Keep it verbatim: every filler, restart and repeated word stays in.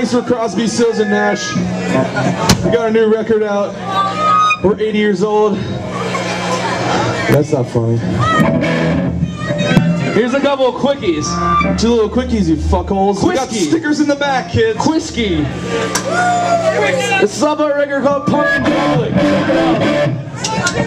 Thanks for Crosby, Stills, and Nash. We got a new record out. We're eighty years old. That's not funny. Here's a couple of quickies. Two little quickies, you fuckholes. We got stickers in the back, kids. Whiskey. This is up a record called Punk in Public. Check it out.